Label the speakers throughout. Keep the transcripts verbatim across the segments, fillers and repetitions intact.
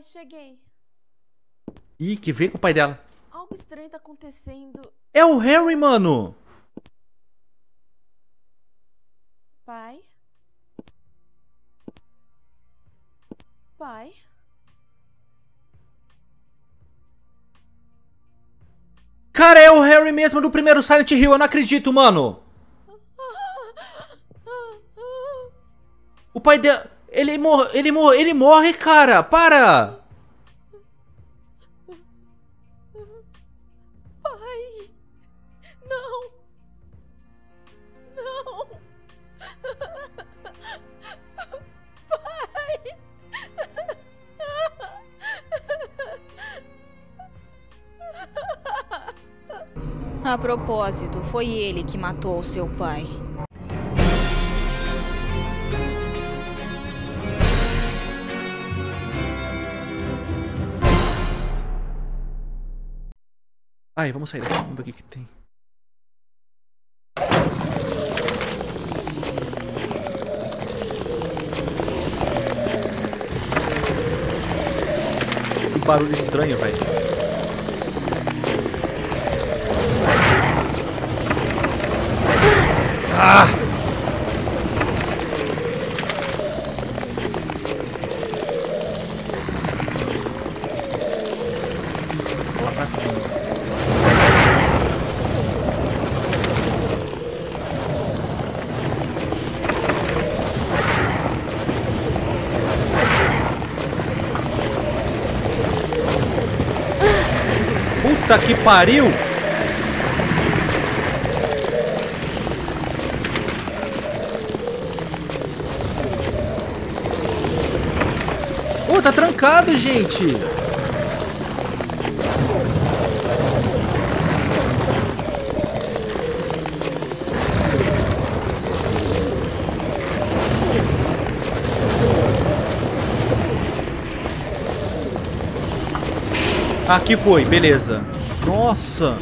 Speaker 1: cheguei.
Speaker 2: Ih, que vê com o pai dela.
Speaker 1: Algo estranho tá acontecendo.
Speaker 2: É o Harry, mano.
Speaker 1: Pai? Pai?
Speaker 2: Cara, é o Harry mesmo do primeiro Silent Hill. Eu não acredito, mano. O pai dela... Ele morre, ele morre, ele morre, cara. Para.
Speaker 1: Pai! Não! Não! Pai!
Speaker 3: A propósito, foi ele que matou o seu pai.
Speaker 2: Ai, vamos sair daqui. Vamos ver o que que tem. Que barulho estranho, velho. Ah! Lá pra cima. Puta que pariu! Pô, tá trancado, gente! Aqui foi, beleza. Nossa!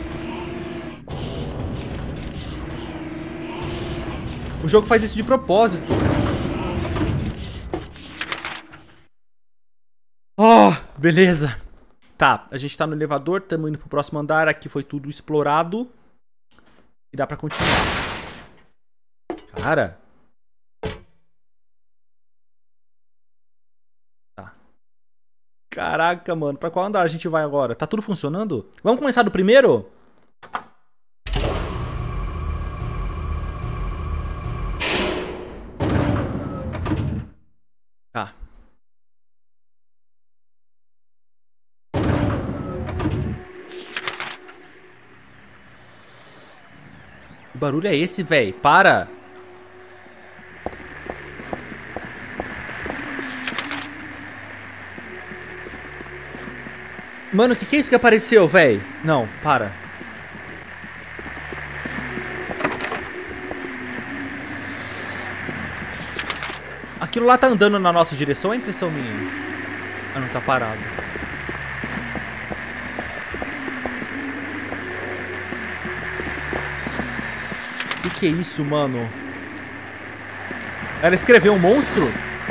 Speaker 2: O jogo faz isso de propósito. Oh, beleza. Tá, a gente tá no elevador, estamos indo pro próximo andar. Aqui foi tudo explorado. E dá pra continuar. Cara. Tá. Caraca, mano. Pra qual andar a gente vai agora? Tá tudo funcionando? Vamos começar do primeiro? Tá. Que barulho é esse, velho? Para! Mano, o que, que é isso que apareceu, velho? Não, para. Aquilo lá tá andando na nossa direção ou é impressão minha? Ah, não, tá parado. O que, que é isso, mano? Ela escreveu um monstro?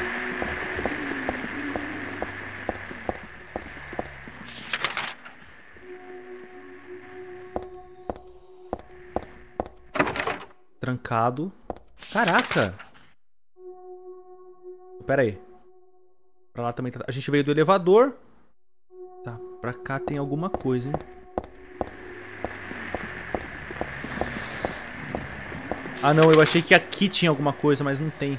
Speaker 2: Trancado. Caraca! Pera aí. Pra lá também tá... A gente veio do elevador. Tá, pra cá tem alguma coisa, hein? Ah, não, eu achei que aqui tinha alguma coisa, mas não tem.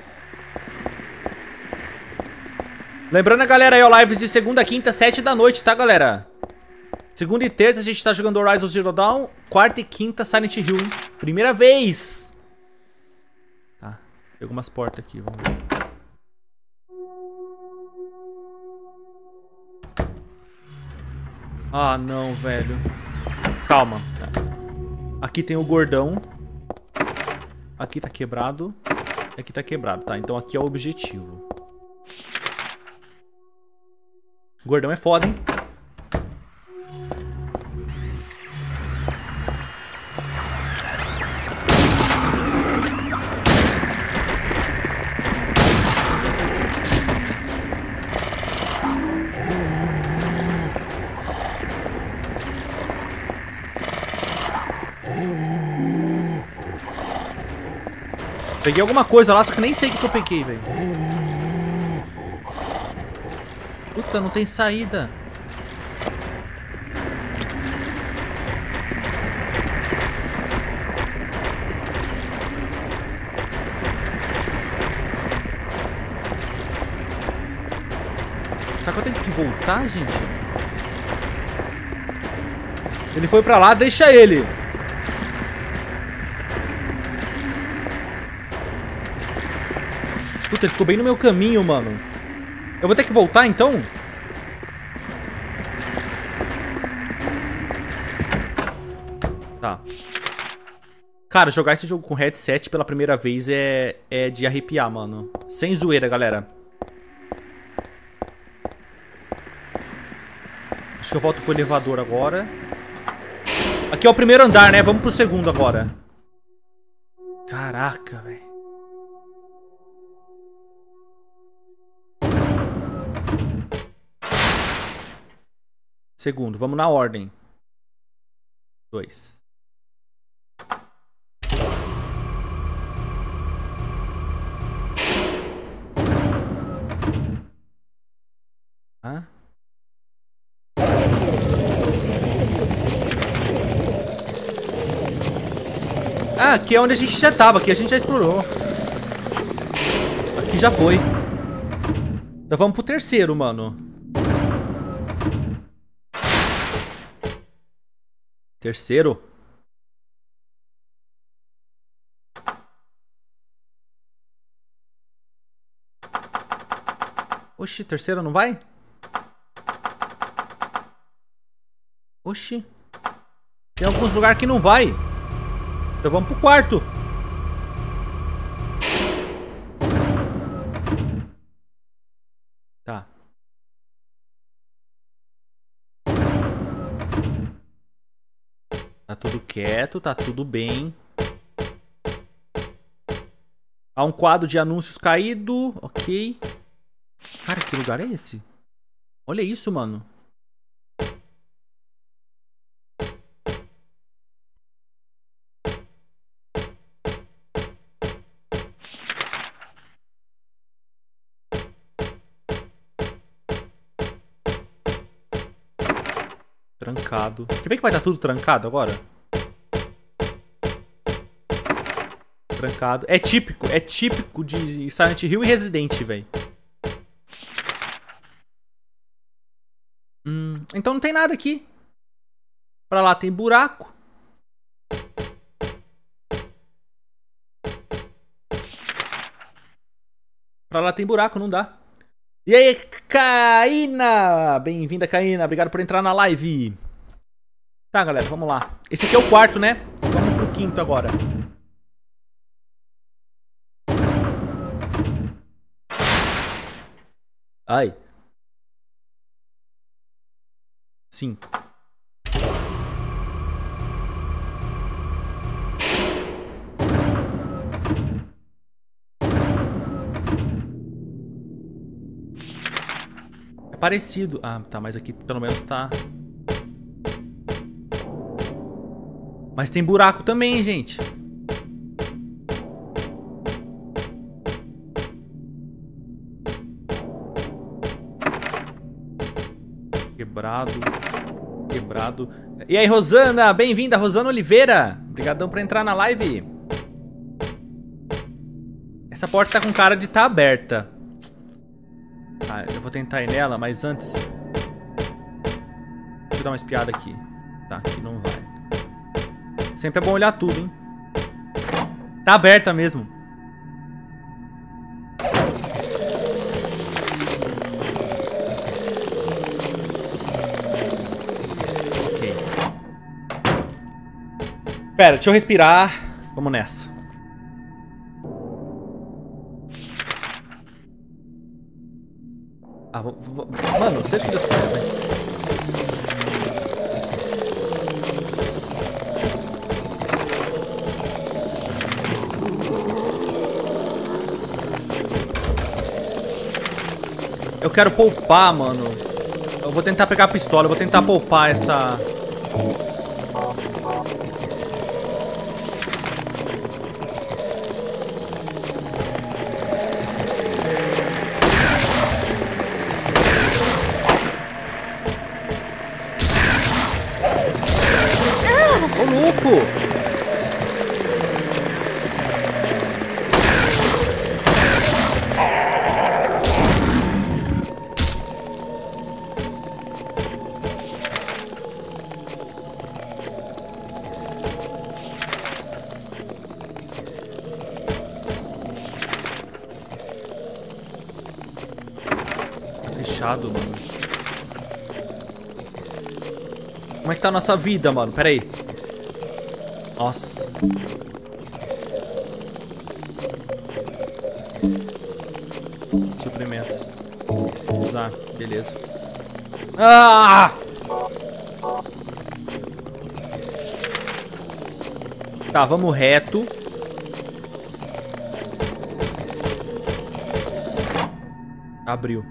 Speaker 2: Lembrando, galera, aí, ó, lives de segunda, quinta, sete da noite, tá, galera? Segunda e terça a gente tá jogando Horizon Zero Dawn. Quarta e quinta, Silent Hill, hein? Primeira vez! Tá, tem algumas portas aqui, vamos ver. Ah, não, velho. Calma. Aqui tem o gordão. Aqui tá quebrado. Aqui tá quebrado, tá? Então aqui é o objetivo. O gordão é foda, hein? Peguei alguma coisa lá, só que nem sei o que eu peguei, velho. Puta, não tem saída. Será que eu tenho que voltar, gente? Ele foi pra lá, deixa ele. Puta, ele ficou bem no meu caminho, mano. Eu vou ter que voltar, então? Tá. Cara, jogar esse jogo com headset pela primeira vez é, é de arrepiar, mano. Sem zoeira, galera. Acho que eu volto pro elevador agora. Aqui é o primeiro andar, né? Vamos pro segundo agora. Caraca, velho. Segundo, vamos na ordem. Dois. Hã? Ah, aqui é onde a gente já tava. Aqui a gente já explorou. Aqui já foi. Então vamos pro terceiro, mano. Terceiro. Oxi, terceiro não vai? Oxi. Tem alguns lugares que não vai. Então vamos pro quarto. Tá. Tá tudo quieto, tá tudo bem. Há um quadro de anúncios caído. Ok. Cara, que lugar é esse? Olha isso, mano. Trancado. Quer ver que vai estar tudo trancado agora? Trancado. É típico. É típico de Silent Hill e Resident, velho. Hum, então não tem nada aqui. Pra lá tem buraco. Pra lá tem buraco, não dá. E aí, Caína! Bem-vinda, Caína. Obrigado por entrar na live. Tá, galera, vamos lá. Esse aqui é o quarto, né? Vamos pro quinto agora. Ai. Cinco. É parecido. Ah, tá, mas aqui pelo menos tá... Mas tem buraco também, gente. Quebrado. Quebrado. E aí, Rosana? Bem-vinda, Rosana Oliveira. Obrigadão por entrar na live. Essa porta tá com cara de tá aberta. Ah, eu vou tentar ir nela, mas antes... Deixa eu dar uma espiada aqui. Tá, aqui não vai. Sempre é bom olhar tudo, hein? Tá aberta mesmo. Ok. Pera, deixa eu respirar. Vamos nessa. Ah, vou, vou, mano, seja que Deus quiser, velho. Eu quero poupar, mano. Eu vou tentar pegar a pistola. Eu vou tentar poupar essa... fechado, mano. Como é que tá a nossa vida, mano? Pera aí. Nossa. Suprimentos. Usar, beleza. Ah! Tá, vamos reto. Abriu.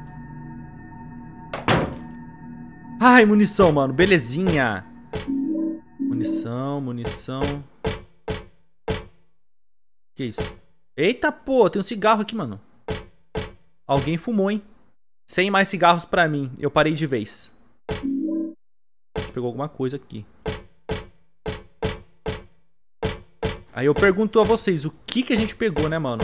Speaker 2: Ai, munição, mano. Belezinha. Munição, munição. Que isso? Eita, pô. Tem um cigarro aqui, mano. Alguém fumou, hein? cem mais cigarros pra mim. Eu parei de vez. A gente pegou alguma coisa aqui. Aí eu pergunto a vocês, o que que a gente pegou, né, mano?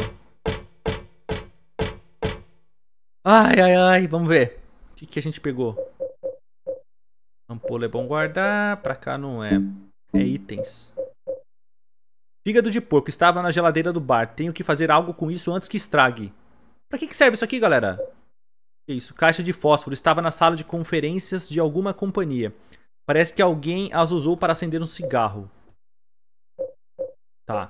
Speaker 2: Ai, ai, ai. Vamos ver. O que que a gente pegou? Ampola é bom guardar. Pra cá não é. É itens. Fígado de porco. Estava na geladeira do bar. Tenho que fazer algo com isso antes que estrague. Pra que que serve isso aqui, galera? Que isso? Caixa de fósforo. Estava na sala de conferências de alguma companhia. Parece que alguém as usou para acender um cigarro. Tá.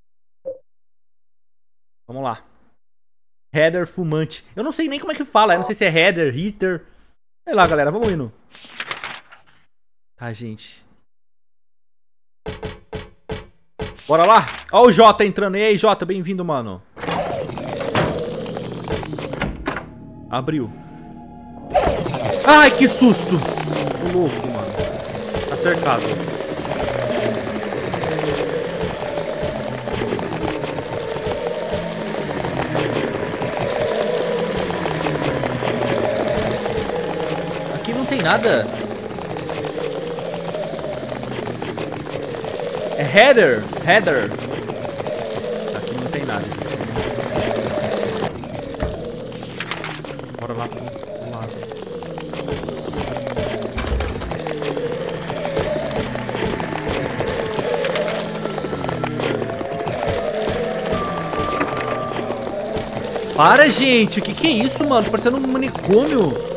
Speaker 2: Vamos lá. Header fumante. Eu não sei nem como é que fala. Eu não sei se é header, heater. Sei lá, galera. Vamos indo. Tá, gente. Bora lá. Ó o Jota entrando. E aí, Jota. Bem-vindo, mano. Abriu. Ai, que susto. Tô louco, mano. Tá cercado. Aqui não tem nada. É header. Header. Aqui não tem nada, gente. Bora lá pro lado. Para, gente. Que que é isso, mano? Tá parecendo um manicômio.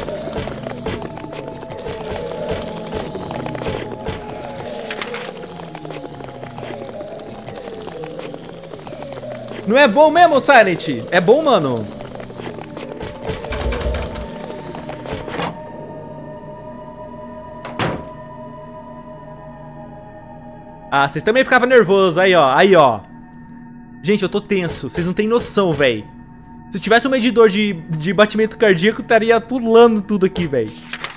Speaker 2: Não é bom mesmo, Silent? É bom, mano. Ah, vocês também ficavam nervosos. Aí, ó. Aí, ó. Gente, eu tô tenso. Vocês não tem noção, velho. Se tivesse um medidor de, de batimento cardíaco, eu estaria pulando tudo aqui, velho.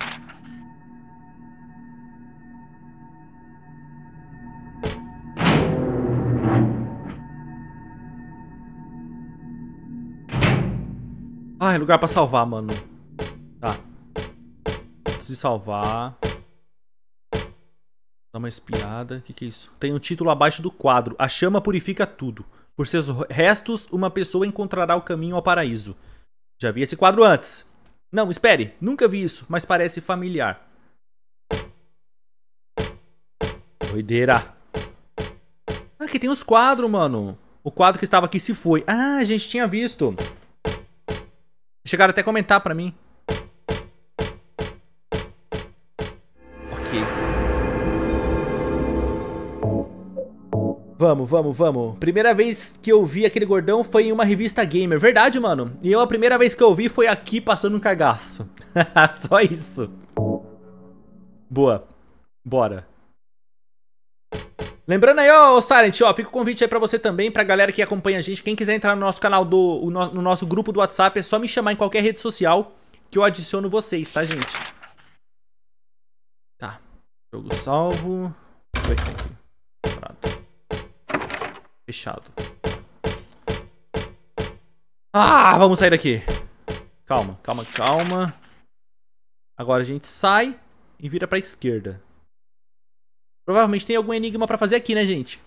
Speaker 2: Ah, é lugar pra salvar, mano. Tá. Preciso salvar. Dá uma espiada. O que que é isso? Tem um título abaixo do quadro. A chama purifica tudo. Por seus restos, uma pessoa encontrará o caminho ao paraíso. Já vi esse quadro antes. Não, espere. Nunca vi isso, mas parece familiar. Doideira. Ah, aqui tem os quadros, mano. O quadro que estava aqui se foi. Ah, a gente tinha visto. Chegaram até a comentar pra mim. Ok. Vamos, vamos, vamos. Primeira vez que eu vi aquele gordão foi em uma revista gamer. Verdade, mano. E eu, a primeira vez que eu vi foi aqui passando um cagaço. Só isso. Boa. Bora. Lembrando aí, ó, Silent, ó, fica o convite aí pra você também, pra galera que acompanha a gente. Quem quiser entrar no nosso canal, do, no nosso grupo do WhatsApp, é só me chamar em qualquer rede social que eu adiciono vocês, tá, gente? Tá. Jogo salvo. Vamos ver o que tem aqui. Parado. Fechado. Ah, vamos sair daqui. Calma, calma, calma. Agora a gente sai e vira pra esquerda. Provavelmente tem algum enigma pra fazer aqui, né, gente?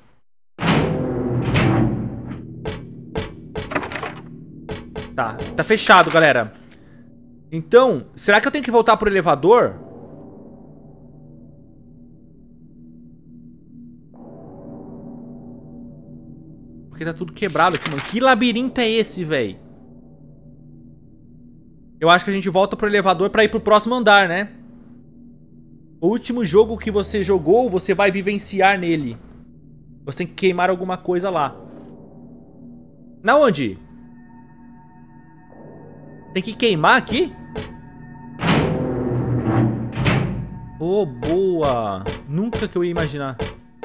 Speaker 2: Tá, tá fechado, galera. Então, será que eu tenho que voltar pro elevador? Porque tá tudo quebrado aqui, mano. Que labirinto é esse, velho? Eu acho que a gente volta pro elevador pra ir pro próximo andar, né? O último jogo que você jogou, você vai vivenciar nele. Você tem que queimar alguma coisa lá. Na onde? Tem que queimar aqui? Oh, boa. Nunca que eu ia imaginar.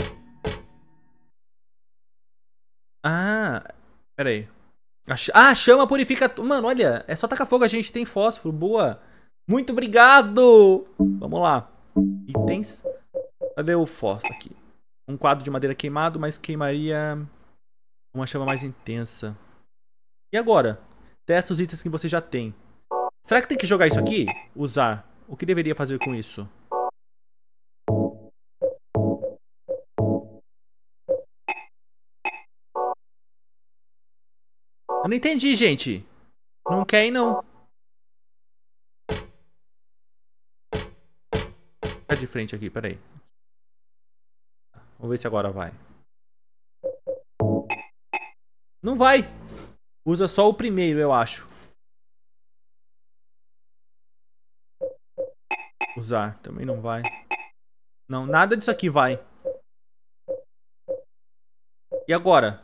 Speaker 2: Ah, pera aí. Ah, chama purifica... Mano, olha, é só tacar fogo, a gente tem fósforo, boa. Muito obrigado. Vamos lá. Itens. Cadê o fósforo aqui? Um quadro de madeira queimado, mas queimaria uma chama mais intensa. E agora? Testa os itens que você já tem. Será que tem que jogar isso aqui? Usar. O que deveria fazer com isso? Eu não entendi, gente. Não quer ir, não. Tá de frente aqui, peraí. Vamos ver se agora vai. Não vai. Usa só o primeiro, eu acho. Usar, também não vai. Não, nada disso aqui vai. E agora?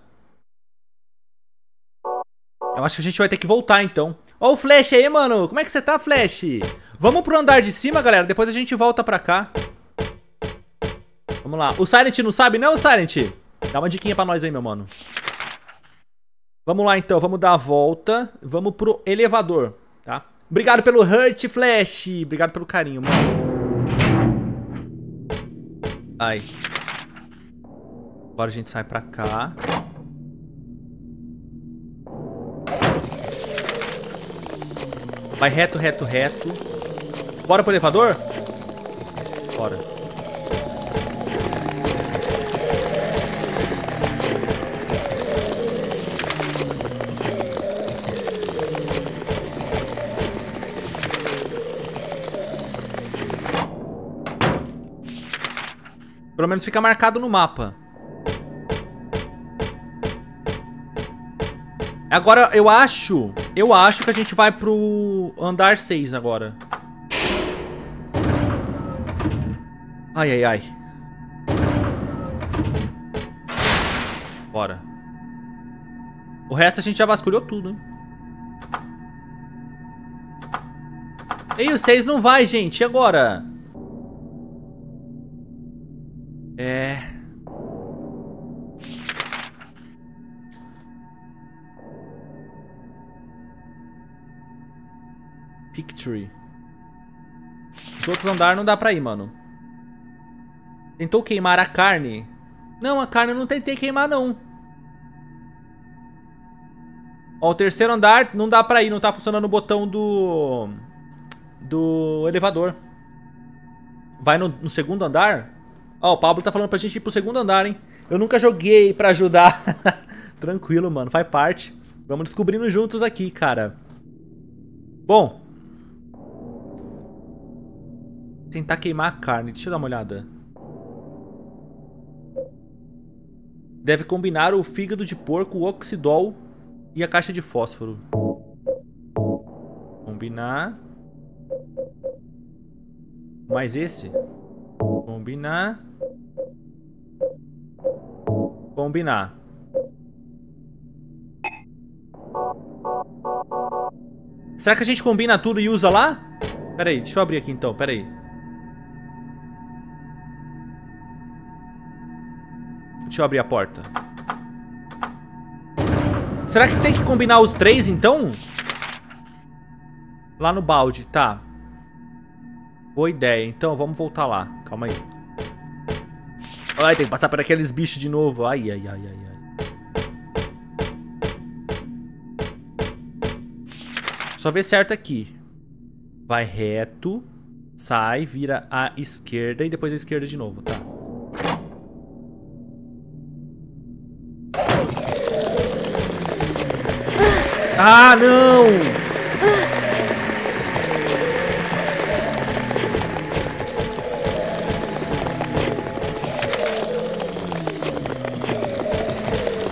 Speaker 2: Eu acho que a gente vai ter que voltar, então. Ó o Flash aí, mano. Como é que você tá, Flash? Vamos pro andar de cima, galera. Depois a gente volta pra cá. Vamos lá. O Silent não sabe, não, Silent? Dá uma diquinha pra nós aí, meu mano. Vamos lá, então. Vamos dar a volta. Vamos pro elevador, tá? Obrigado pelo hurt, Flash. Obrigado pelo carinho, mano. Ai. Agora a gente sai pra cá. Vai reto, reto, reto. Bora pro elevador? Bora. Pelo menos fica marcado no mapa. Agora eu acho... Eu acho que a gente vai pro andar seis agora. Ai, ai, ai. Bora. O resto a gente já vasculhou tudo, hein? Ei, o seis não vai, gente. E agora? É... Picture. Os outros andares não dá pra ir, mano. Tentou queimar a carne? Não, a carne eu não tentei queimar, não. Ó, o terceiro andar não dá pra ir. Não tá funcionando o botão do... Do elevador. Vai no, no segundo andar? Ó, o Pablo tá falando pra gente ir pro segundo andar, hein? Eu nunca joguei pra ajudar. Tranquilo, mano. Faz parte. Vamos descobrindo juntos aqui, cara. Bom. Tentar queimar a carne. Deixa eu dar uma olhada. Deve combinar o fígado de porco, o oxidol e a caixa de fósforo. Combinar. Mais esse. Combinar. Combinar. Será que a gente combina tudo e usa lá? Pera aí, deixa eu abrir aqui então, pera aí. Deixa eu abrir a porta. Será que tem que combinar os três então? Lá no balde, tá. Boa ideia, então vamos voltar lá. Calma aí. Ai, tem que passar por aqueles bichos de novo. Ai, ai, ai, ai, ai. Só ver certo aqui. Vai reto. Sai, vira à esquerda e depois à esquerda de novo, tá? Ah, não!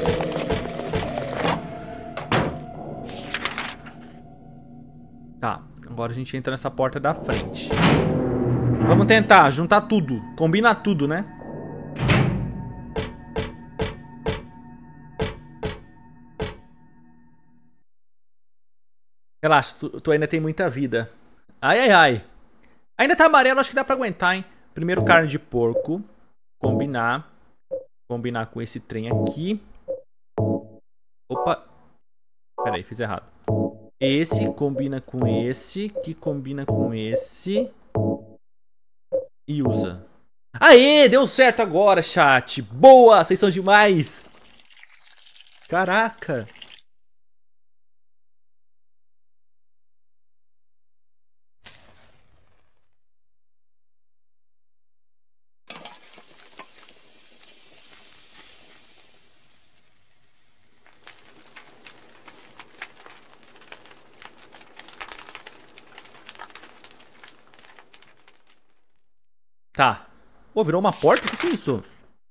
Speaker 2: Tá. Agora a gente entra nessa porta da frente. Vamos tentar juntar tudo. Combinar tudo, né? Relaxa, tu, tu ainda tem muita vida. Ai, ai, ai. Ainda tá amarelo, acho que dá pra aguentar, hein? Primeiro carne de porco. Combinar. Combinar com esse trem aqui. Opa. Pera aí, fiz errado. Esse combina com esse, que combina com esse. E usa. Aê, deu certo agora, chat. Boa, vocês são demais. Caraca. Tá. Pô, virou uma porta? O que, que é isso?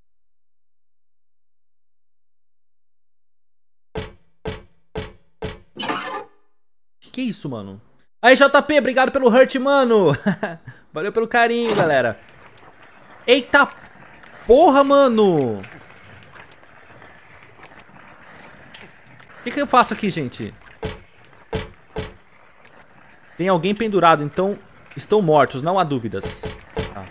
Speaker 2: Que que é isso, mano? Aí, J P, obrigado pelo hurt, mano. Valeu pelo carinho, galera. Eita porra, mano. O que, que eu faço aqui, gente? Tem alguém pendurado, então estão mortos, não há dúvidas. Tá.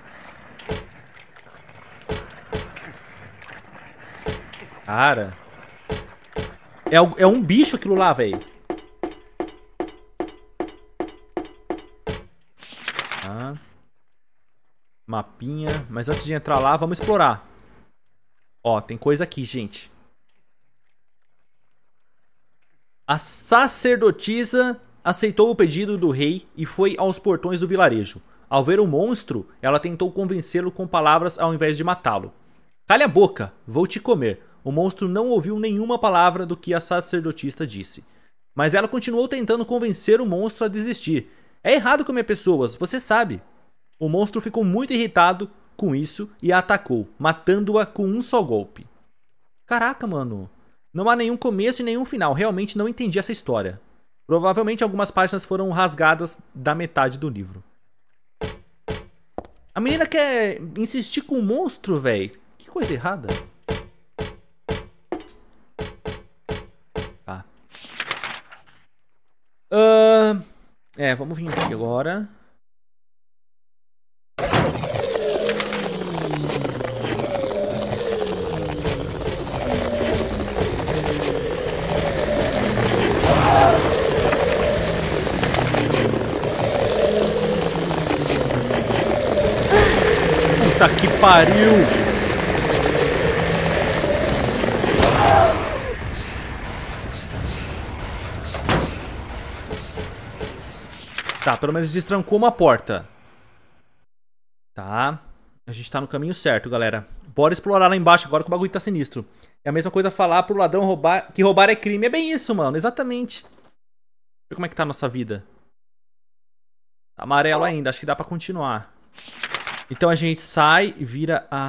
Speaker 2: Cara. É, é um bicho aquilo lá, velho. Tá. Mapinha. Mas antes de entrar lá, vamos explorar. Ó, tem coisa aqui, gente. A sacerdotisa aceitou o pedido do rei e foi aos portões do vilarejo. Ao ver o monstro, ela tentou convencê-lo com palavras ao invés de matá-lo. Calha a boca, vou te comer. O monstro não ouviu nenhuma palavra do que a sacerdotista disse. Mas ela continuou tentando convencer o monstro a desistir. É errado comer pessoas, você sabe. O monstro ficou muito irritado com isso e a atacou, matando-a com um só golpe. Caraca, mano. Não há nenhum começo e nenhum final. Realmente não entendi essa história. Provavelmente algumas páginas foram rasgadas da metade do livro. A menina quer insistir com o monstro, velho. Que coisa errada. Tá. Uh, é, vamos vir aqui agora. Puta que pariu! Tá, pelo menos destrancou uma porta. Tá. A gente tá no caminho certo, galera. Bora explorar lá embaixo agora que o bagulho tá sinistro. É a mesma coisa falar pro ladrão roubar, que roubar é crime. É bem isso, mano. Exatamente. Deixa eu ver como é que tá a nossa vida. Tá amarelo ainda. Acho que dá pra continuar. Então a gente sai e vira a...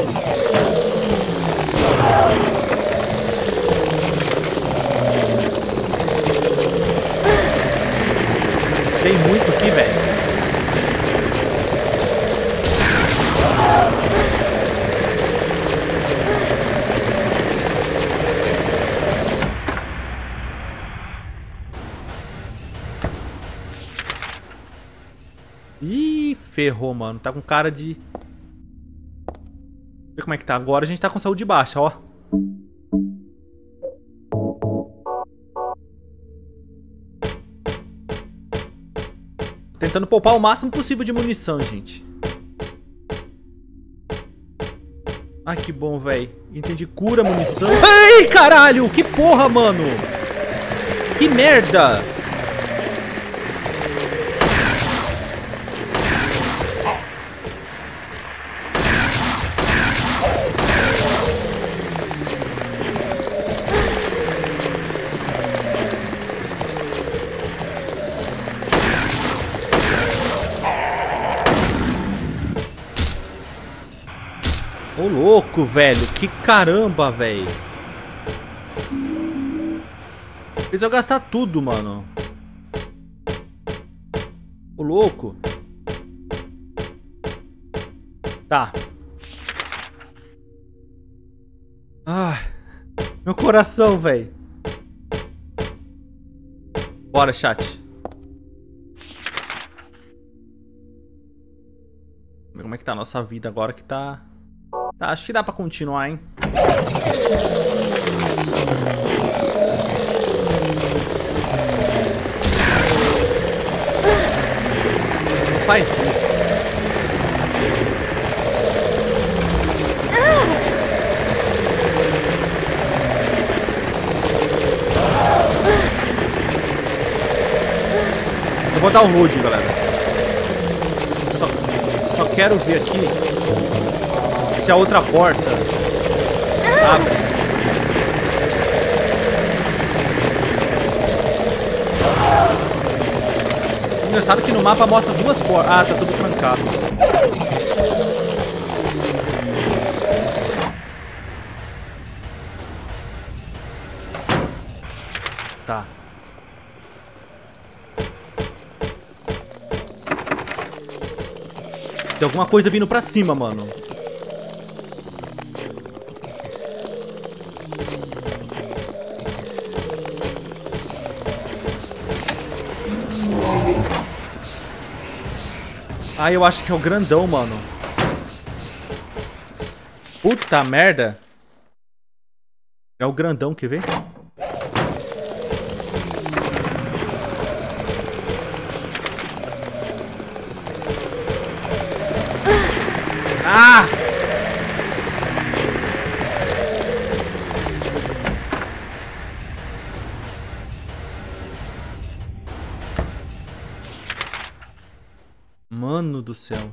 Speaker 2: Tem muito aqui, velho. Ih, ferrou, mano. Tá com cara de... Deixa eu ver como é que tá. Agora a gente tá com saúde baixa, ó. Tentando poupar o máximo possível de munição, gente. Ai, que bom, velho. Entendi. Cura munição. Ei, caralho! Que porra, mano! Que merda! Ô, louco, velho. Que caramba, velho. Fez eu gastar tudo, mano. Ô, louco. Tá. Ai, meu coração, velho. Bora, chat. Como é que tá a nossa vida agora que tá... Tá, acho que dá pra continuar, hein? Não faz isso. Eu vou dar um load, galera. Só, só quero ver aqui se a outra porta abre. Engraçado que no mapa mostra duas portas. Ah, tá tudo trancado. Tá. Tem alguma coisa vindo pra cima, mano. Ah, eu acho que é o grandão, mano. Puta merda. É o grandão, quer ver? Ah! Mano do céu.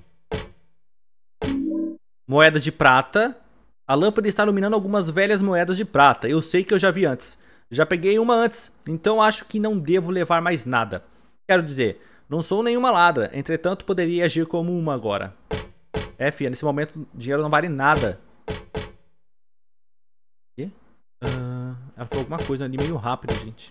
Speaker 2: Moeda de prata. A lâmpada está iluminando algumas velhas moedas de prata. Eu sei que eu já vi antes. Já peguei uma antes, então acho que não devo levar mais nada. Quero dizer, não sou nenhuma ladra. Entretanto, poderia agir como uma agora. É, filha, nesse momento dinheiro não vale nada. E? Uh, ela falou alguma coisa ali meio rápido, gente.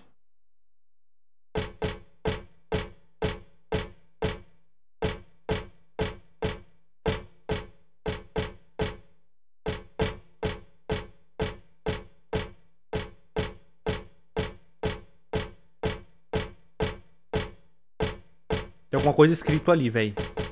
Speaker 2: Tem alguma coisa escrito ali, velho.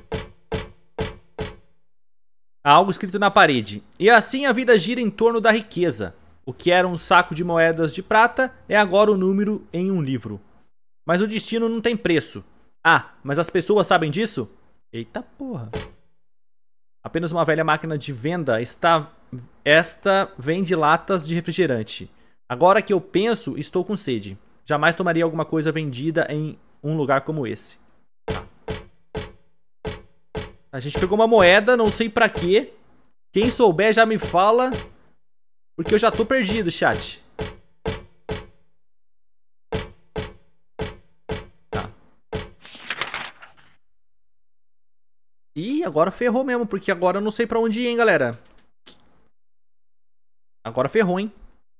Speaker 2: Há algo escrito na parede. E assim a vida gira em torno da riqueza. O que era um saco de moedas de prata é agora o número em um livro. Mas o destino não tem preço. Ah, mas as pessoas sabem disso? Eita porra. Apenas uma velha máquina de venda está... Esta vende latas de refrigerante. Agora que eu penso, estou com sede. Jamais tomaria alguma coisa vendida em um lugar como esse. A gente pegou uma moeda, não sei pra quê. Quem souber já me fala. Porque eu já tô perdido, chat. Tá. Ih, agora ferrou mesmo, porque agora eu não sei pra onde ir, hein, galera. Agora ferrou, hein.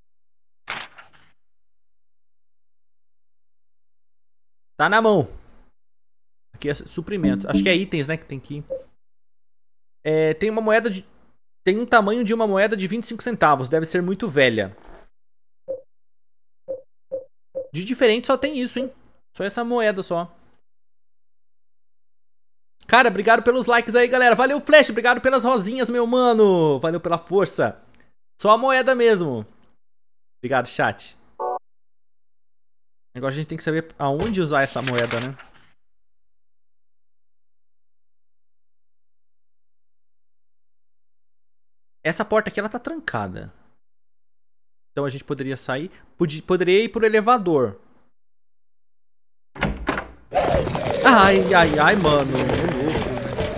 Speaker 2: Tá na mão. Aqui é suprimento. Acho que é itens, né, que tem que ir. É, tem uma moeda de... Tem um tamanho de uma moeda de vinte e cinco centavos. Deve ser muito velha. De diferente só tem isso, hein. Só essa moeda só. Cara, obrigado pelos likes aí, galera. Valeu, Flash. Obrigado pelas rosinhas, meu mano. Valeu pela força. Só a moeda mesmo. Obrigado, chat. Agora a gente tem que saber aonde usar essa moeda, né. Essa porta aqui, ela tá trancada. Então a gente poderia sair. Pod poderia ir pro elevador. Ai, ai, ai, mano. Ô, louco.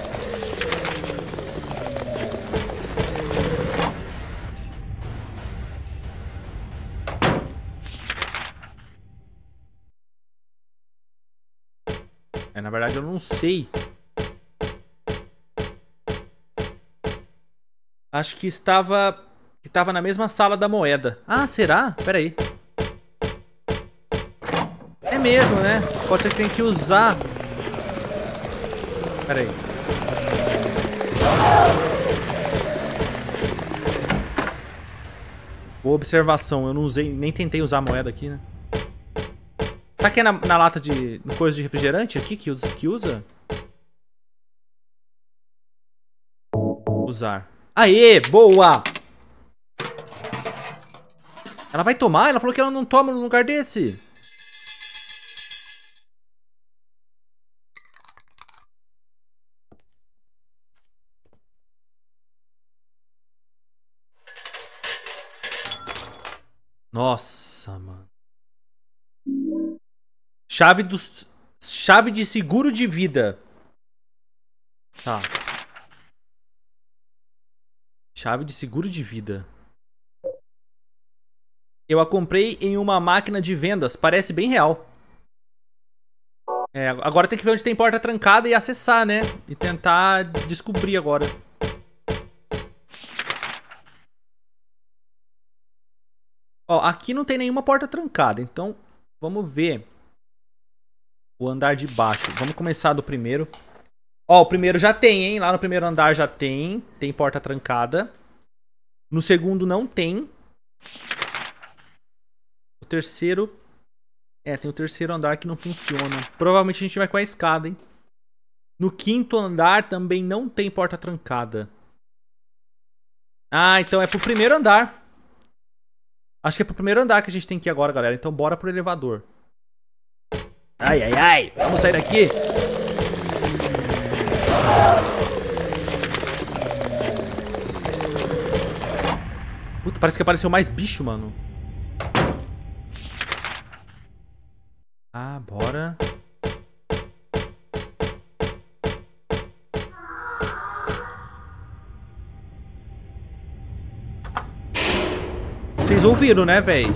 Speaker 2: É, na verdade eu não sei. Acho que estava... Que estava na mesma sala da moeda. Ah, será? Pera aí. É mesmo, né? Pode ser que tem que usar Pera aí. Boa observação. Eu não usei, nem tentei usar a moeda aqui, né? Será que é na, na lata de coisa de refrigerante aqui que usa? Que usa? Usar. Aê, boa! Ela vai tomar? Ela falou que ela não toma no lugar desse. Nossa, mano. Chave dos... Chave de seguro de vida. Tá. Chave de seguro de vida. Eu a comprei em uma máquina de vendas. Parece bem real. É, agora tem que ver onde tem porta trancada e acessar, né? E tentar descobrir agora. Ó, aqui não tem nenhuma porta trancada. Então, vamos ver o andar de baixo. Vamos começar do primeiro. Ó, o primeiro já tem, hein? Lá no primeiro andar já tem. Tem porta trancada. No segundo não tem. O terceiro... É, tem o terceiro andar que não funciona. Provavelmente a gente vai com a escada, hein? No quinto andar também não tem porta trancada. Ah, então é pro primeiro andar. Acho que é pro primeiro andar que a gente tem que ir agora, galera. Então bora pro elevador. Ai, ai, ai. Vamos sair daqui. Puta, parece que apareceu mais bicho, mano. Ah, bora. Vocês ouviram, né, velho?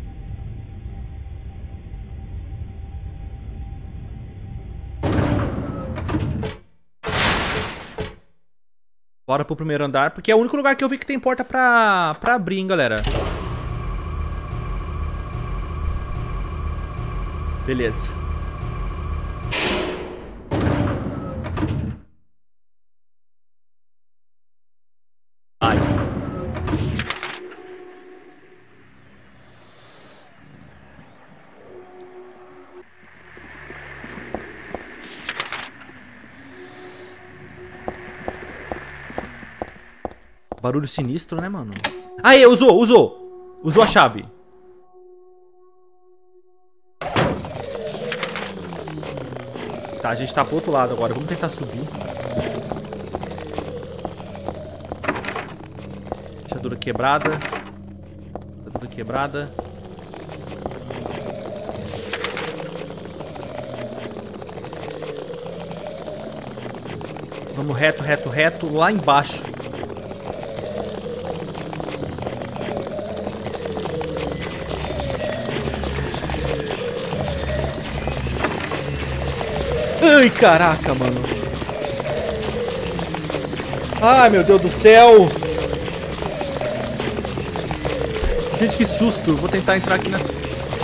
Speaker 2: Bora pro primeiro andar, porque é o único lugar que eu vi que tem porta pra, pra abrir, hein, galera. Beleza. Ai. Barulho sinistro, né, mano? Aí, usou, usou. Usou a chave. Tá, a gente tá pro outro lado agora. Vamos tentar subir. Fechadura quebrada. Fechadura quebrada. Vamos reto, reto, reto. Lá embaixo. Ai, caraca, mano. Ai, meu Deus do céu. Gente, que susto. Vou tentar entrar aqui nessa...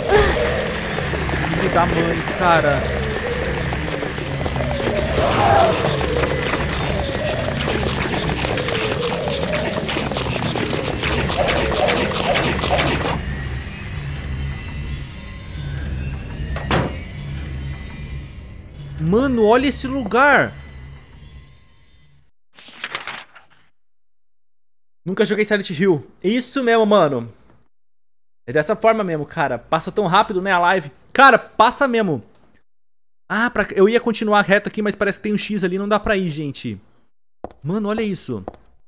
Speaker 2: Filho da mãe, cara. Mano, olha esse lugar. Nunca joguei Silent Hill. Isso mesmo, mano. É dessa forma mesmo, cara. Passa tão rápido, né, a live. Cara, passa mesmo. Ah, pra... eu ia continuar reto aqui, mas parece que tem um X ali. Não dá pra ir, gente. Mano, olha isso.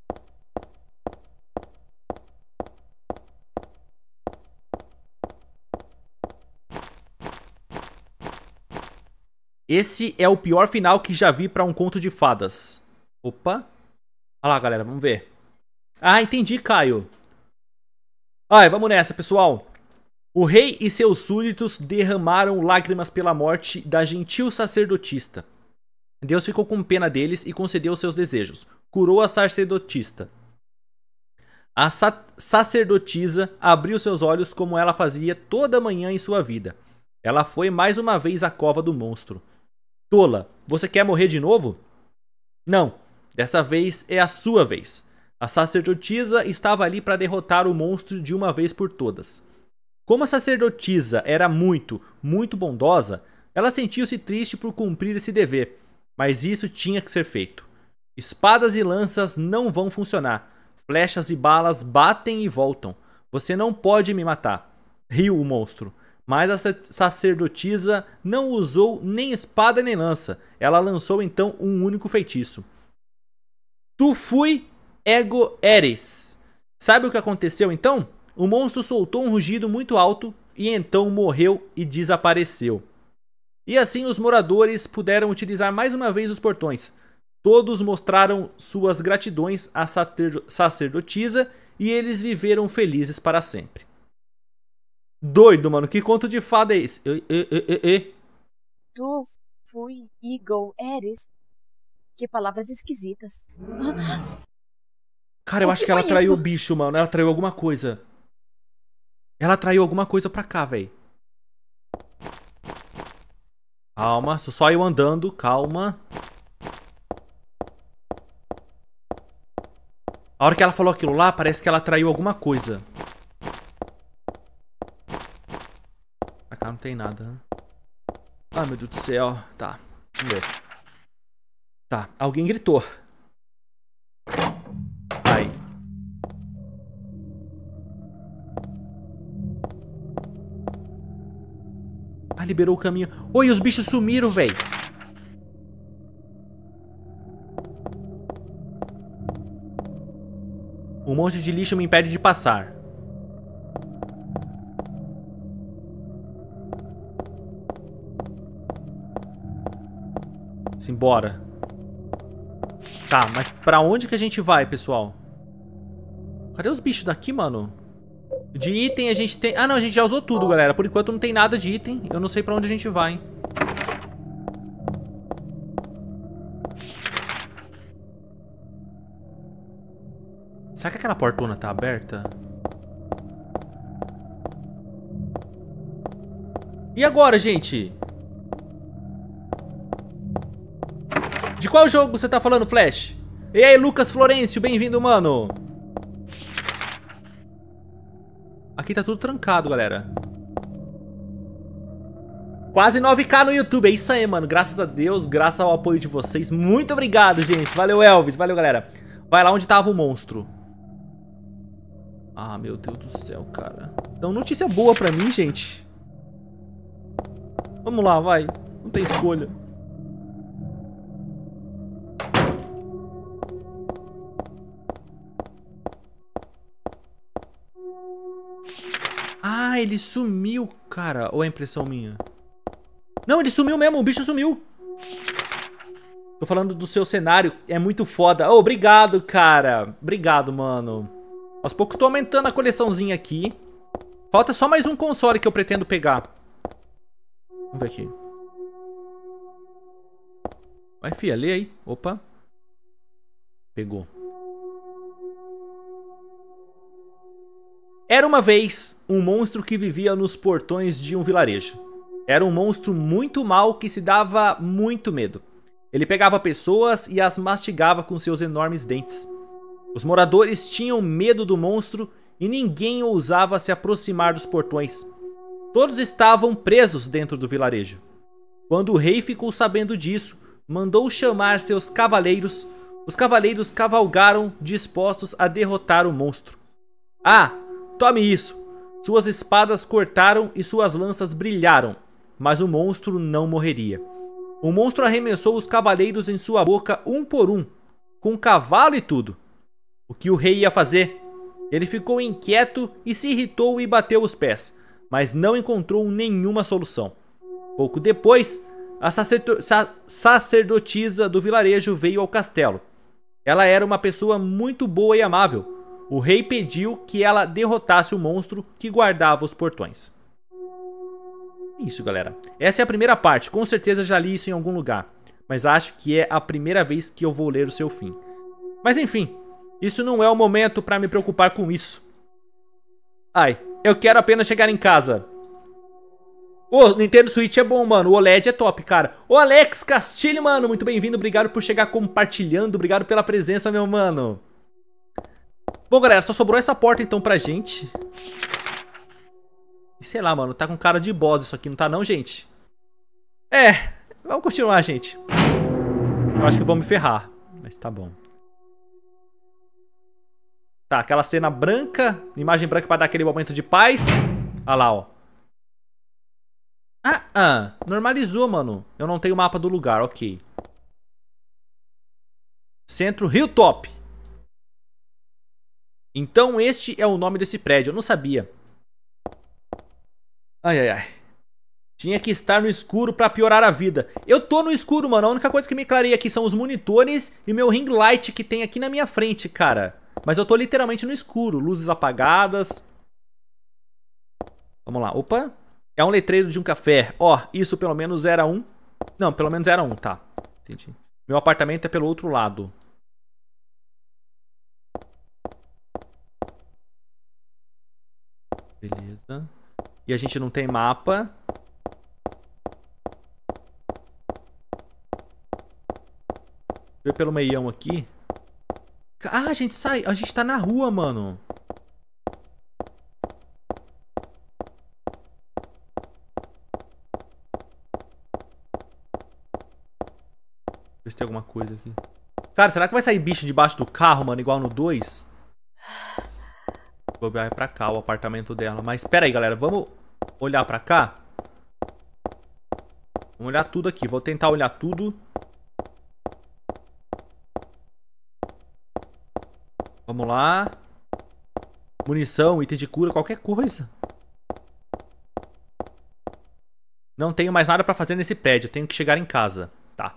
Speaker 2: Esse é o pior final que já vi pra um conto de fadas. Opa. Olha lá, galera, vamos ver. Ah, entendi, Caio. Ai, vamos nessa, pessoal. O rei e seus súditos derramaram lágrimas pela morte da gentil sacerdotista. Deus ficou com pena deles e concedeu seus desejos. Curou a sacerdotista. A sa sacerdotisa abriu seus olhos como ela fazia toda manhã em sua vida. Ela foi mais uma vez à cova do monstro. Tola, você quer morrer de novo? Não, dessa vez é a sua vez. A sacerdotisa estava ali para derrotar o monstro de uma vez por todas. Como a sacerdotisa era muito, muito bondosa, ela sentiu-se triste por cumprir esse dever, mas isso tinha que ser feito. Espadas e lanças não vão funcionar. Flechas e balas batem e voltam. Você não pode me matar, riu o monstro. Mas a sacerdotisa não usou nem espada nem lança. Ela lançou então um único feitiço. Tu fui ego eres. Sabe o que aconteceu então? O monstro soltou um rugido muito alto e então morreu e desapareceu. E assim os moradores puderam utilizar mais uma vez os portões. Todos mostraram suas gratidões à sacerdotisa e eles viveram felizes para sempre. Doido, mano. Que conto de fada é esse? E, e, e, e.
Speaker 1: Tu fui ego eres. Que palavras esquisitas.
Speaker 2: Cara, eu
Speaker 1: O
Speaker 2: acho
Speaker 1: que
Speaker 2: que ela
Speaker 1: foi
Speaker 2: traiu o
Speaker 1: isso?
Speaker 2: bicho, mano. Ela traiu alguma coisa. Ela traiu alguma coisa pra cá, velho. Calma, sou só eu andando. Calma. A hora que ela falou aquilo lá, parece que ela traiu alguma coisa. Pra cá não tem nada, né? Ah, meu Deus do céu. Tá, vamos ver. Tá, alguém gritou. Ai. Ah, liberou o caminho. Oi, os bichos sumiram, velho. O monstro de lixo me impede de passar. Simbora. Tá, mas pra onde que a gente vai, pessoal? Cadê os bichos daqui, mano? De item a gente tem... Ah, não, a gente já usou tudo, galera. Por enquanto não tem nada de item. Eu não sei pra onde a gente vai. Será que aquela portona tá aberta? E agora, gente? De qual jogo você tá falando, Flash? E aí, Lucas Florencio, bem-vindo, mano. Aqui tá tudo trancado, galera. Quase nove K no YouTube, é isso aí, mano. Graças a Deus, graças ao apoio de vocês. Muito obrigado, gente. Valeu, Elvis. Valeu, galera. Vai lá onde tava o monstro. Ah, meu Deus do céu, cara. Então, notícia boa pra mim, gente. Vamos lá, vai. Não tem escolha. Ah, ele sumiu, cara. Ou é impressão minha? Não, ele sumiu mesmo. O bicho sumiu. Tô falando do seu cenário. É muito foda. Oh, obrigado, cara. Obrigado, mano. Aos poucos tô aumentando a coleçãozinha aqui. Falta só mais um console que eu pretendo pegar. Vamos ver aqui. Vai, fia, lê aí. Opa. Pegou. Era uma vez um monstro que vivia nos portões de um vilarejo. Era um monstro muito mau que se dava muito medo. Ele pegava pessoas e as mastigava com seus enormes dentes. Os moradores tinham medo do monstro e ninguém ousava se aproximar dos portões. Todos estavam presos dentro do vilarejo. Quando o rei ficou sabendo disso, mandou chamar seus cavaleiros. Os cavaleiros cavalgaram dispostos a derrotar o monstro. Ah, tome isso! Suas espadas cortaram e suas lanças brilharam, mas o monstro não morreria. O monstro arremessou os cavaleiros em sua boca um por um, com cavalo e tudo. O que o rei ia fazer? Ele ficou inquieto e se irritou e bateu os pés, mas não encontrou nenhuma solução. Pouco depois, a sacerdotisa do vilarejo veio ao castelo. Ela era uma pessoa muito boa e amável. O rei pediu que ela derrotasse o monstro que guardava os portões. Isso, galera. Essa é a primeira parte. Com certeza já li isso em algum lugar. Mas acho que é a primeira vez que eu vou ler o seu fim. Mas enfim, isso não é o momento para me preocupar com isso. Ai, eu quero apenas chegar em casa. Ô, Nintendo Switch é bom, mano. O OLED é top, cara. Ô, Alex Castilho, mano. Muito bem-vindo. Obrigado por chegar compartilhando. Obrigado pela presença, meu mano. Bom, galera, só sobrou essa porta, então, pra gente. E sei lá, mano. Tá com cara de boss isso aqui, não tá não, gente? É. Vamos continuar, gente. Eu acho que vou me ferrar. Mas tá bom. Tá, aquela cena branca. Imagem branca pra dar aquele momento de paz. Olha lá, ó. Ah, ah, normalizou, mano. Eu não tenho o mapa do lugar, ok. Centro Hilltop. Então este é o nome desse prédio, eu não sabia. Ai, ai, ai. Tinha que estar no escuro pra piorar a vida. Eu tô no escuro, mano. A única coisa que me clareia aqui são os monitores e meu ring light que tem aqui na minha frente, cara. Mas eu tô literalmente no escuro. Luzes apagadas. Vamos lá, opa. É um letreiro de um café. Ó, oh, isso pelo menos era um. Não, pelo menos era um, tá. Entendi. Meu apartamento é pelo outro lado. Beleza. E a gente não tem mapa. Ver pelo meião aqui. Ah, a gente sai. A gente tá na rua, mano. Ver se tem alguma coisa aqui. Cara, será que vai sair bicho debaixo do carro, mano? Igual no dois? Vou olhar pra cá, o apartamento dela. Mas pera aí, galera. Vamos olhar pra cá? Vamos olhar tudo aqui. Vou tentar olhar tudo. Vamos lá. Munição, item de cura, qualquer coisa. Não tenho mais nada pra fazer nesse prédio. Tenho que chegar em casa. Tá.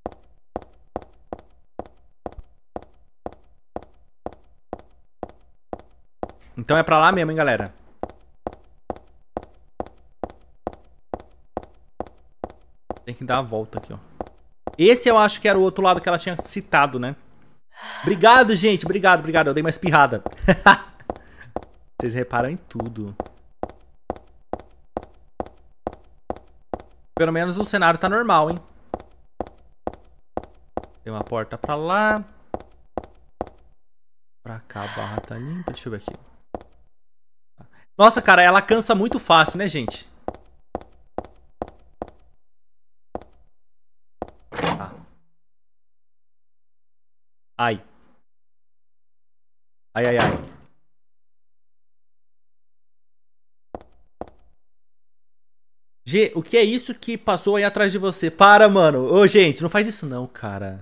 Speaker 2: Então é pra lá mesmo, hein, galera. Tem que dar a volta aqui, ó. Esse eu acho que era o outro lado que ela tinha citado, né? Obrigado, gente. Obrigado, obrigado. Eu dei uma espirrada. Vocês reparam em tudo. Pelo menos o cenário tá normal, hein? Tem uma porta pra lá. Pra cá a barra tá limpa. Deixa eu ver aqui. Nossa, cara, ela cansa muito fácil, né, gente? Ah. Ai. Ai, ai, ai. G, o que é isso que passou aí atrás de você? Para, mano. Ô, gente, não faz isso não, cara.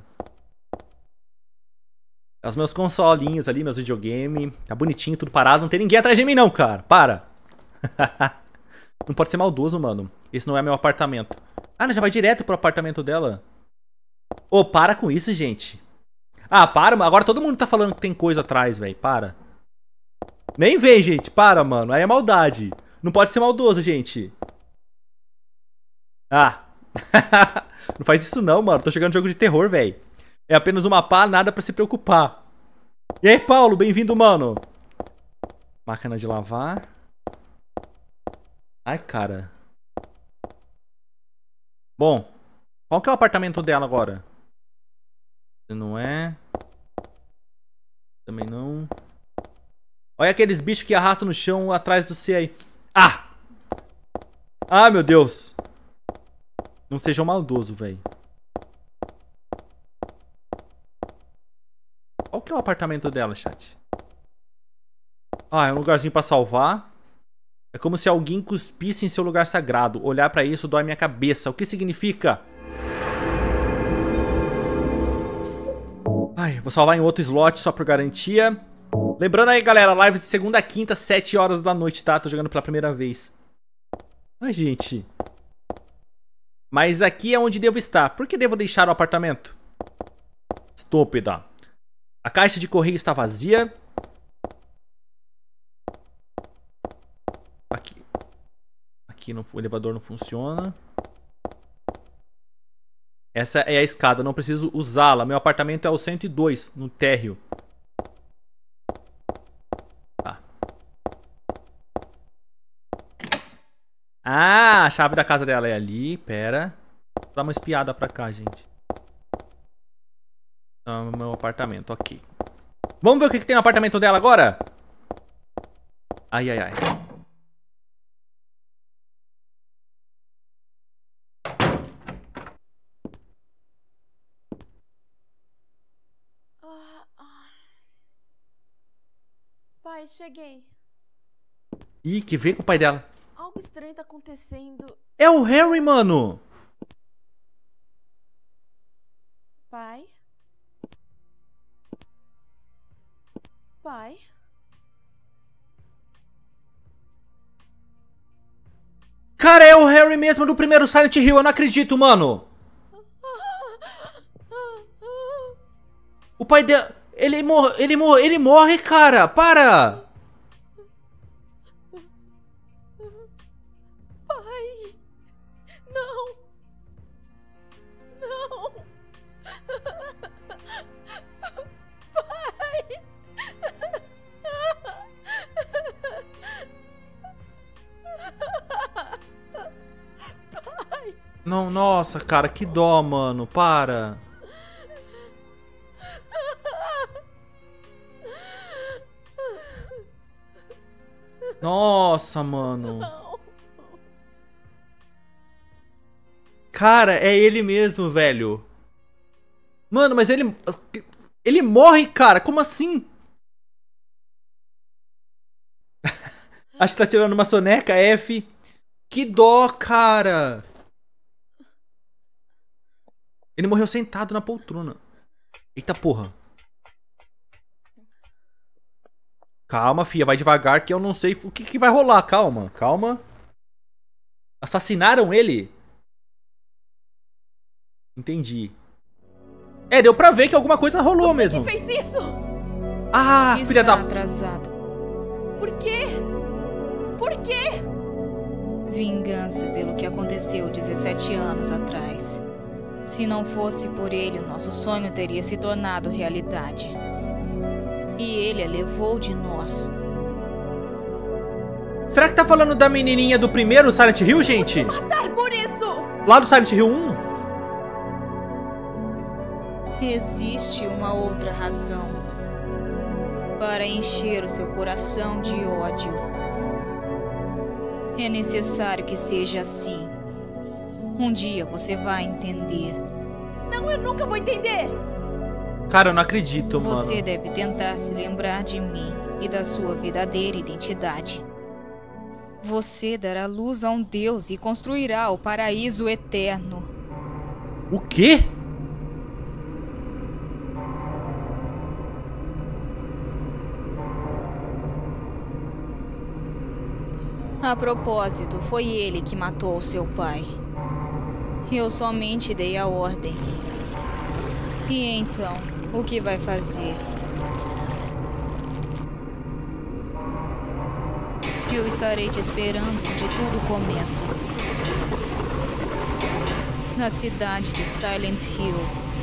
Speaker 2: É os meus consolinhos ali, meus videogame. Tá bonitinho, tudo parado. Não tem ninguém atrás de mim não, cara. Para. Não pode ser maldoso, mano. Esse não é meu apartamento. Ah, já vai direto pro apartamento dela. Ô, para com isso, gente. Ah, para. Agora todo mundo tá falando que tem coisa atrás, velho. Para. Nem vem, gente. Para, mano. Aí é maldade. Não pode ser maldoso, gente. Ah. Não faz isso não, mano. Tô jogando jogo de terror, velho. É apenas uma pá, nada pra se preocupar. E aí, Paulo, bem-vindo, mano. Máquina de lavar. Ai, cara. Bom, qual que é o apartamento dela agora? Não é. Também não. Olha aqueles bichos que arrastam no chão atrás do C aí. Ah! Ah, meu Deus. Não sejam maldoso, velho. Qual que é o apartamento dela, chat? Ah, é um lugarzinho pra salvar. É como se alguém cuspisse em seu lugar sagrado. Olhar pra isso dói minha cabeça. O que significa? Ai, vou salvar em outro slot só por garantia. Lembrando aí, galera, lives de segunda a quinta, sete horas da noite, tá? Tô jogando pela primeira vez. Ai, gente. Mas aqui é onde devo estar. Por que devo deixar o apartamento? Estúpida. A caixa de correio está vazia. Aqui. Aqui no, o elevador não funciona. Essa é a escada, não preciso usá-la. Meu apartamento é o cento e dois, no térreo. Tá. Ah, a chave da casa dela é ali. Pera. Vou dar uma espiada pra cá, gente. Ah, meu apartamento, ok. Vamos ver o que, que tem no apartamento dela agora? Ai, ai, ai.
Speaker 1: Pai, cheguei.
Speaker 2: Ih, que vê com o pai dela.
Speaker 1: Algo estranho tá acontecendo.
Speaker 2: É o Harry, mano.
Speaker 1: Pai? Pai?
Speaker 2: Cara, é o Harry mesmo do primeiro Silent Hill. Eu não acredito, mano. O pai dela... Ele morre, ele morre, ele morre, cara. Para.
Speaker 1: Pai! Não! Não! Pai! Pai!
Speaker 2: Não, nossa, cara, que dó, mano. Para. Nossa, mano.
Speaker 1: Não!
Speaker 2: Cara, é ele mesmo, velho. Mano, mas ele... Ele morre, cara. Como assim? Acho que tá tirando uma soneca, F. Que dó, cara. Ele morreu sentado na poltrona. Eita porra. Calma, filha. Vai devagar que eu não sei o que, que vai rolar. Calma, calma. Assassinaram ele? Entendi. É, deu pra ver que alguma coisa rolou
Speaker 1: Você
Speaker 2: mesmo.
Speaker 1: que fez isso?
Speaker 2: Ah,
Speaker 3: Está
Speaker 2: filha da...
Speaker 3: atrasado.
Speaker 1: Por quê? Por quê?
Speaker 3: Vingança pelo que aconteceu dezessete anos atrás. Se não fosse por ele, o nosso sonho teria se tornado realidade. E ele a levou de nós.
Speaker 2: Será que tá falando da menininha do primeiro Silent Hill, gente?
Speaker 1: Matar por isso!
Speaker 2: Lá do Silent Hill um?
Speaker 3: Existe uma outra razão para encher o seu coração de ódio. É necessário que seja assim. Um dia você vai entender.
Speaker 1: Não, eu nunca vou entender!
Speaker 2: Cara, eu não acredito, mano.
Speaker 3: Você deve tentar se lembrar de mim e da sua verdadeira identidade. Você dará luz a um Deus e construirá o paraíso eterno.
Speaker 2: O quê?
Speaker 3: A propósito, foi ele que matou seu pai. Eu somente dei a ordem. E então, o que vai fazer? Eu estarei te esperando onde tudo começa. Na cidade de Silent Hill.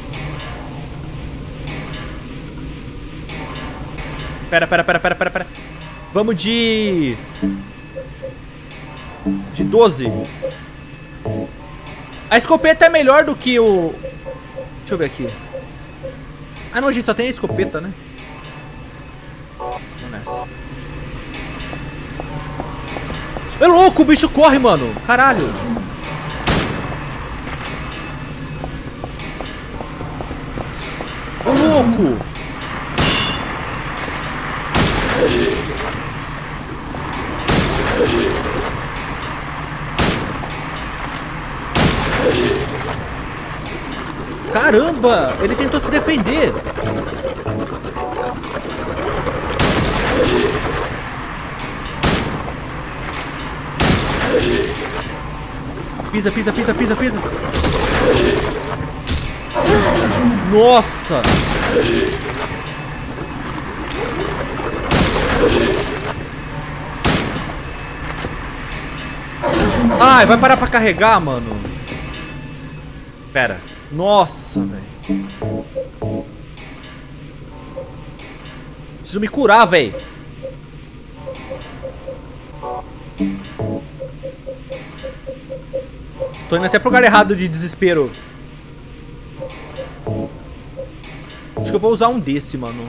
Speaker 2: Pera, pera, pera, pera, pera, pera. Vamos de... De doze. A escopeta é melhor do que o... Deixa eu ver aqui. Ah, não, a gente só tem a escopeta, né? Vamos nessa. É louco, o bicho corre, mano. Caralho. Ô, louco. Caramba, ele tentou se defender. Pisa, pisa, pisa, pisa, pisa. Nossa. Ai, vai parar pra carregar, mano. Pera. Nossa, velho. Preciso me curar, velho. tô indo até pro lugar errado de desespero. Acho que eu vou usar um desse, mano.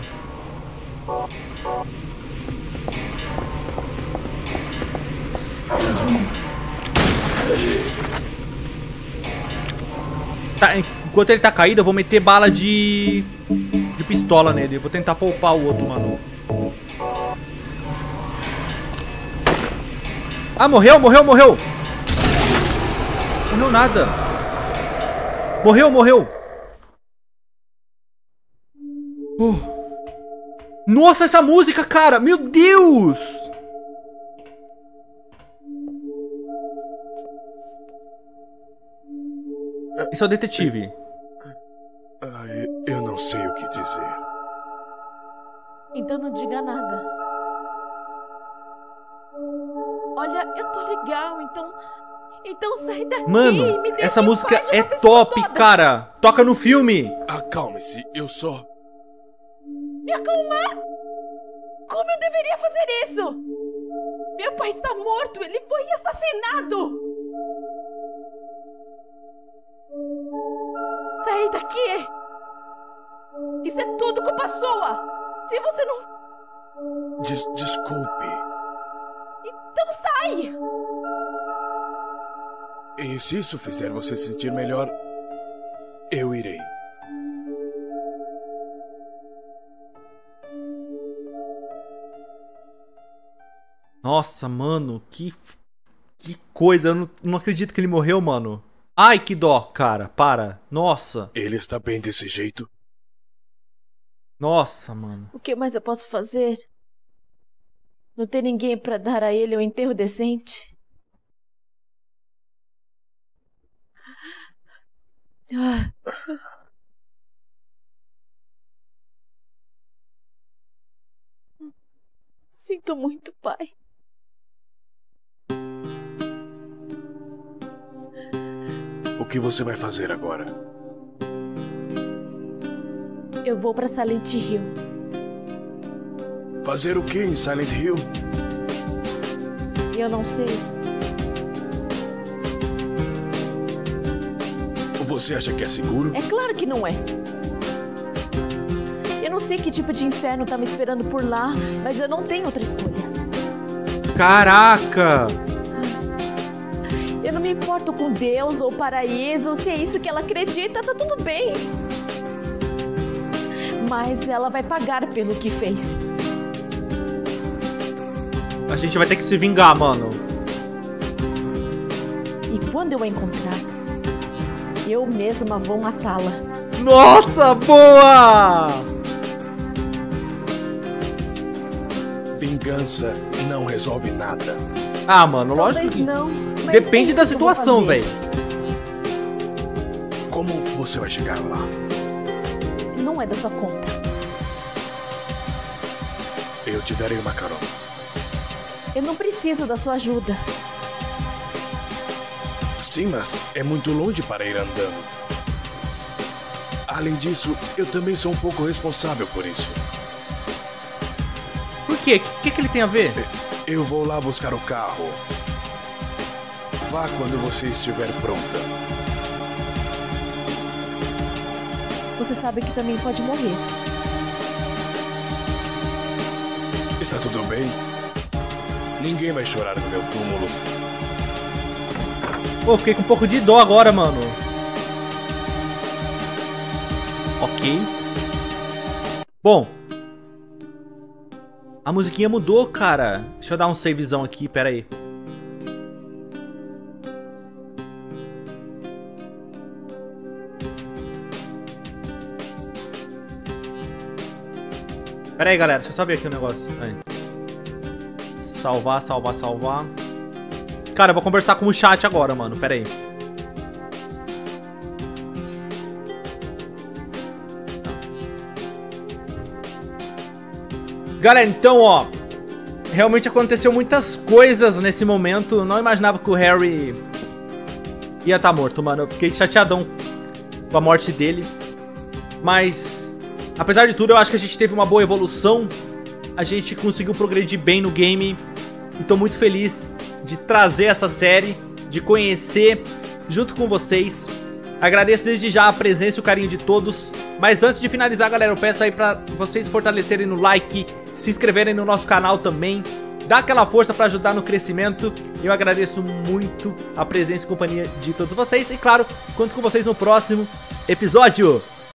Speaker 2: Tá, enquanto ele tá caído, eu vou meter bala de... de pistola nele. Eu vou tentar poupar o outro, mano. Ah, morreu, morreu, morreu. Morreu nada. Morreu, morreu. Uh. Nossa, essa música, cara. Meu Deus. Esse é o detetive.
Speaker 4: Ah, eu não sei o que dizer.
Speaker 1: Então não diga nada. Olha, eu tô legal, então... Então sai daqui.
Speaker 2: Mano,
Speaker 1: e me deixa
Speaker 2: essa
Speaker 1: em
Speaker 2: música
Speaker 1: paz de
Speaker 2: é
Speaker 1: uma vez
Speaker 2: top,
Speaker 1: por todas.
Speaker 2: cara. Toca no filme.
Speaker 4: Acalme-se, eu só...
Speaker 1: Me acalmar? Como eu deveria fazer isso? Meu pai está morto, ele foi assassinado. Sai daqui. Isso é tudo culpa sua. Se você não...
Speaker 4: Des desculpe.
Speaker 1: Então sai.
Speaker 4: E se isso fizer você se sentir melhor, eu irei.
Speaker 2: Nossa, mano, que... Que coisa, eu não, não acredito que ele morreu, mano. Ai, que dó, cara, para. Nossa.
Speaker 4: Ele está bem desse jeito?
Speaker 2: Nossa, mano.
Speaker 1: O que mais eu posso fazer? Não ter ninguém pra dar a ele um enterro decente? Ah. Sinto muito, pai.
Speaker 4: O que você vai fazer agora?
Speaker 1: Eu vou pra Silent Hill.
Speaker 4: Fazer o que em Silent Hill?
Speaker 1: Eu não sei.
Speaker 4: Você acha que é seguro?
Speaker 1: É claro que não é. Eu não sei que tipo de inferno tá me esperando por lá, mas eu não tenho outra escolha.
Speaker 2: Caraca!
Speaker 1: Eu não me importo com Deus ou paraíso, se é isso que ela acredita, tá tudo bem. Mas ela vai pagar pelo que fez.
Speaker 2: A gente vai ter que se vingar, mano.
Speaker 1: E quando eu a encontrar, eu mesma vou matá-la.
Speaker 2: Nossa, boa!
Speaker 4: Vingança não resolve nada.
Speaker 2: Ah, mano, lógico
Speaker 1: Talvez
Speaker 2: que...
Speaker 1: não, mas
Speaker 2: Depende
Speaker 1: é
Speaker 2: da
Speaker 1: isso que eu vou
Speaker 2: situação,
Speaker 1: fazer.
Speaker 2: velho.
Speaker 4: Como você vai chegar lá?
Speaker 1: Não é da sua conta.
Speaker 4: Eu te darei uma carona.
Speaker 1: Eu não preciso da sua ajuda.
Speaker 4: Sim, mas é muito longe para ir andando. Além disso, eu também sou um pouco responsável por isso.
Speaker 2: Por quê? O que, que ele tem a ver?
Speaker 4: Eu vou lá buscar o carro. Vá quando você estiver pronta.
Speaker 1: Você sabe que também pode morrer.
Speaker 4: Está tudo bem? Ninguém vai chorar no meu túmulo.
Speaker 2: Pô, fiquei com um pouco de dó agora, mano. Ok. Bom. A musiquinha mudou, cara. Deixa eu dar um savezão aqui, pera aí. Pera aí, galera. Deixa eu só ver aqui o negócio. Aí. Salvar, salvar, salvar. Cara, eu vou conversar com o chat agora, mano. Pera aí. Galera, então, ó. Realmente aconteceu muitas coisas nesse momento. Eu não imaginava que o Harry ia estar morto, mano. Eu fiquei chateadão com a morte dele. Mas, apesar de tudo, eu acho que a gente teve uma boa evolução. A gente conseguiu progredir bem no game. E tô muito feliz de trazer essa série, de conhecer junto com vocês. Agradeço desde já a presença e o carinho de todos. Mas antes de finalizar, galera, eu peço aí pra vocês fortalecerem no like, se inscreverem no nosso canal também. Dá aquela força pra ajudar no crescimento. Eu agradeço muito a presença e companhia de todos vocês. E claro, conto com vocês no próximo episódio.